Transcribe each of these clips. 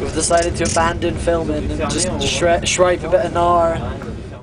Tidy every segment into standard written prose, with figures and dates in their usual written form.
we've decided to abandon filming and just shripe a bit of gnar.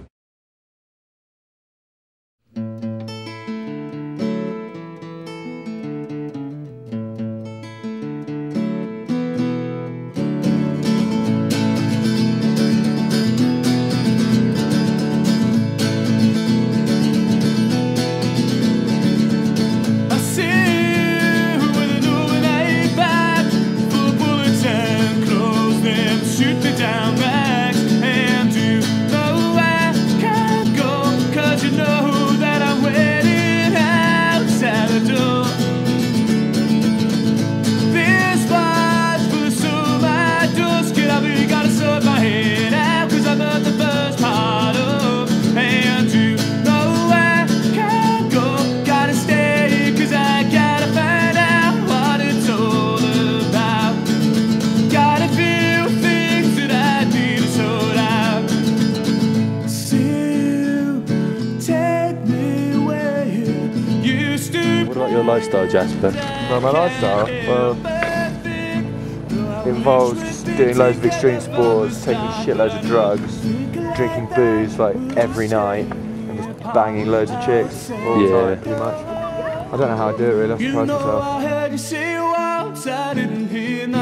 What about your lifestyle, Jasper? Well, my lifestyle? Well, it involves doing loads of extreme sports, taking shitloads of drugs, drinking booze like every night, and just banging loads of chicks all the time, pretty much. I don't know how I do it really, I'm surprised myself.